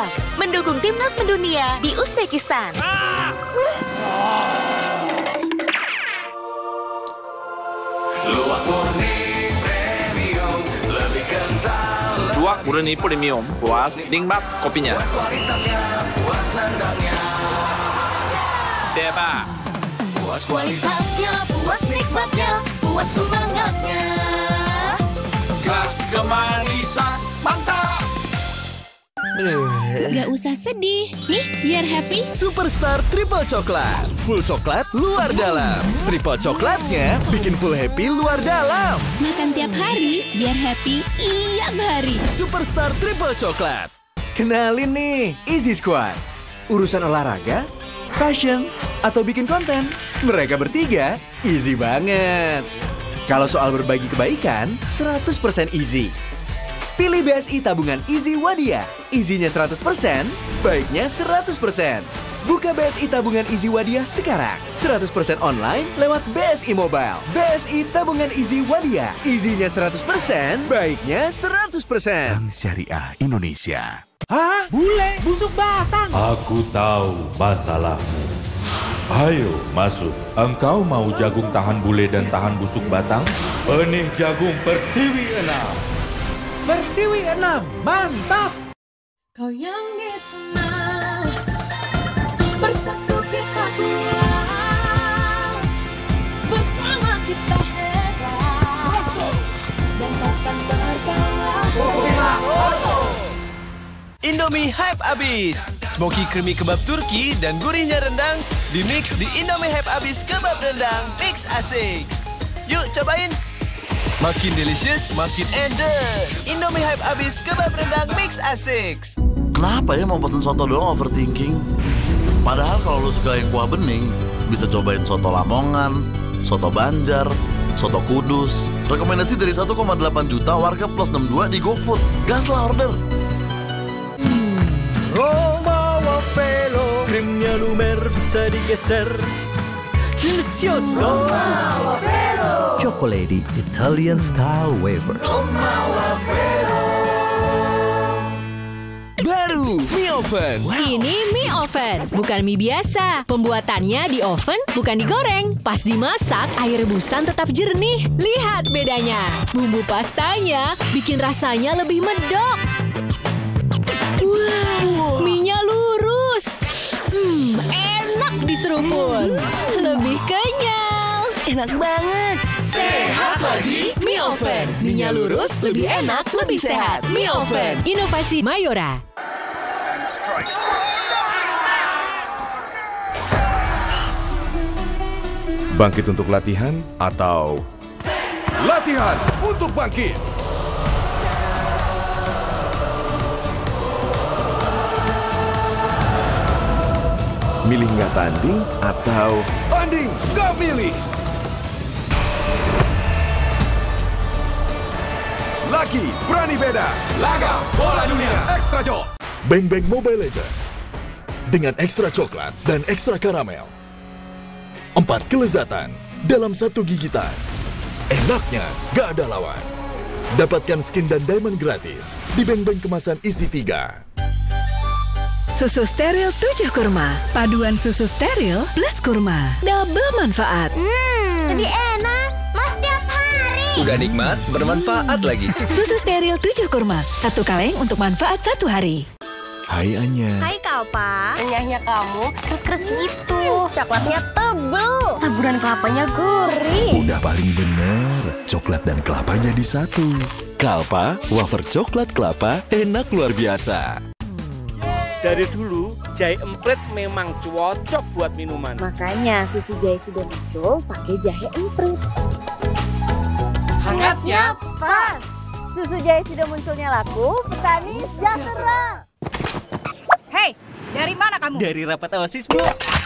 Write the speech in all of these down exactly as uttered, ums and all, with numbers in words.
dua mendukung timnas mendunia di Uzbekistan. Ah! Luwak murni premium, lebih kental. Luwak murni premium, puas nikmat kopinya. Puas kualitasnya, puas nandangnya. Deba. Puas kualitasnya, puas nikmatnya, puas semangatnya. Gak kemanisan, mantap. Gak usah sedih. Nih, biar happy. Superstar Triple Coklat. Full coklat, luar dalam. Triple coklatnya bikin full happy luar dalam. Makan tiap hari, biar happy tiap hari. Superstar Triple Coklat. Kenalin nih, Easy Squad. Urusan olahraga, fashion, atau bikin konten, mereka bertiga easy banget. Kalau soal berbagi kebaikan, seratus persen easy. Pilih B S I tabungan Easy Wadia. Easy-nya seratus persen, baiknya seratus persen. Buka B S I tabungan Easy Wadia sekarang. seratus persen online lewat B S I Mobile. B S I tabungan Easy Wadia. Easy-nya seratus persen, baiknya seratus persen. Bank Syariah Indonesia. Hah? Bule? Busuk batang? Aku tahu masalahmu. Ayo masuk. Engkau mau jagung tahan bule dan tahan busuk batang? Benih jagung Pertiwi enam. Pertiwi enam, mantap! Kau yang senang, bersatu kita kuat, bersama kita hebat, dan takkan terkalahkan. Indomie hype abis. Smoky creamy kebab Turki dan gurihnya rendang dimix di Indomie hype abis kebab rendang mix asik. Yuk cobain. Makin delicious, makin endes. Indomie hype abis kebab rendang mix asik. Kenapa ya mau pesen soto doang overthinking? Padahal kalau lu suka yang kuah bening, bisa cobain soto Lamongan, soto Banjar, soto Kudus. Rekomendasi dari satu koma delapan juta warga plus enam puluh dua di GoFood. Gas lah order. Roma Wafelo, krimnya lumer bisa digeser. Delicioso. Roma Wafelo. Chocolate Italian style wafers. Roma Wafelo. Baru mie oven. Wow. Ini mie oven, bukan mie biasa. Pembuatannya di oven, bukan digoreng. Pas dimasak, air rebusan tetap jernih. Lihat bedanya. Bumbu pastanya bikin rasanya lebih medok. Wow, mie-nya lurus. Hmm, enak diseruput. Lebih kenyal. Enak banget. Sehat lagi, Mie oven. Mie-nya lurus, lebih enak, lebih sehat. Mie oven. Inovasi Mayora. Bangkit untuk latihan atau latihan untuk bangkit. Milih nggak tanding atau tanding nggak milih. Laki berani beda. Laga bola dunia Extra Joy. Bang Bang Mobile Legends dengan ekstra coklat dan ekstra karamel. Empat kelezatan dalam satu gigitan. Enaknya gak ada lawan. Dapatkan skin dan diamond gratis di Bang Bang kemasan isi tiga. Susu steril tujuh kurma. Paduan susu steril plus kurma. Double manfaat. Hmm, lebih enak. Mas tiap hari. Udah nikmat, bermanfaat lagi. Susu steril tujuh kurma. Satu kaleng untuk manfaat satu hari. Hai Anya. Hai Kalpa. Renyahnya kamu keras-keras gitu. Coklatnya tebel. Taburan kelapanya gurih. Udah paling bener. Coklat dan kelapanya di satu. Kalpa, wafer coklat kelapa, enak luar biasa. Dari dulu, jahe emprit memang cocok buat minuman. Makanya susu jahe Sidomito pakai jahe emprit. Hangatnya pas. Susu jahe Sido munculnya laku, petani sejahtera. Hei, dari mana kamu? Dari rapat OSIS, Bu.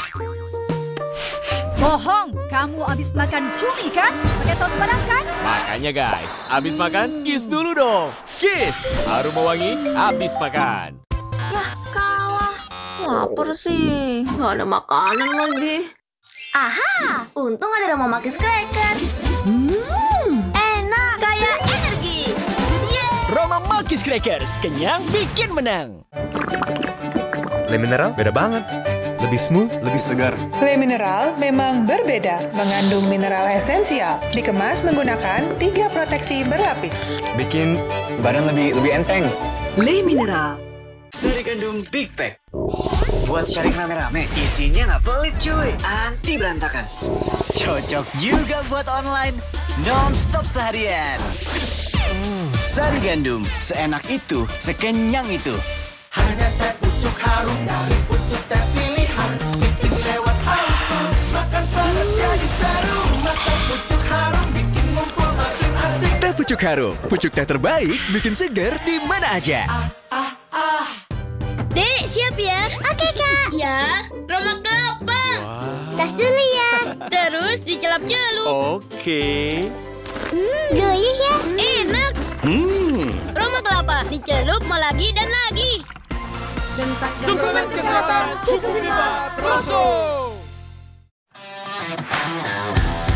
Bohong, kamu habis makan cumi kan? Pakai saus padang kan? Makanya guys, habis makan kiss dulu dong. Kiss, aroma wangi, habis makan. Yah, kalah. Lapar sih, nggak ada makanan lagi. Aha, untung ada Roma Makis Cracker. Hmm, enak, kayak energi. Roma sama Malkis Crackers. Kenyang bikin menang. Le Mineral beda banget. Lebih smooth, lebih segar. Le Mineral memang berbeda, mengandung mineral esensial, dikemas menggunakan tiga proteksi berlapis. Bikin badan lebih lebih enteng. Le Mineral. Sari gandum Big Pack. Buat sharing rame-rame, isinya nggak pelit cuy, anti berantakan. Cocok juga buat online, non-stop seharian. Hmm, Sari gandum, seenak itu, sekenyang itu. Hanya teh pucuk harum dari pucuk teh pilihan. Bikin lewat housefull, makan terus jadi seru. Makan pucuk harum, bikin ngumpul makin asik. Teh pucuk harum, pucuk teh terbaik, bikin segar di mana aja. Dek, siap ya? Oke, Kak. Ya, Roma kelapa. Tas dulu ya. Terus dicelup-celup. Oke. Hmm, gurih ya. Enak. Hmm. Roma kelapa, dicelup mau lagi dan lagi. Suplemen kesehatan tubuh kita, Troso.